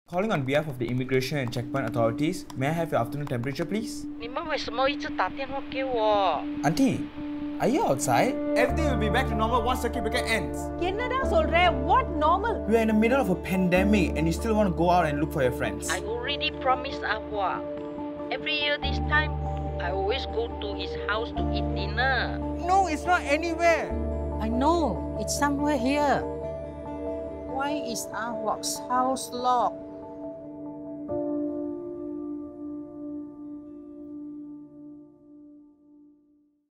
Calling on behalf of the Immigration and Checkpoint Authorities, may I have your afternoon temperature, please? 你们为什么一直打电话给我？ Auntie, are you outside? Everything will be back to normal once circuit breaker ends. என்னடா சொல்ற? What normal? We are in the middle of a pandemic and you still want to go out and look for your friends. I already promised Ahwa. Every year this time, I always go to his house to eat dinner. No, it's not anywhere. I know, it's somewhere here. Why is Ahwak's house locked?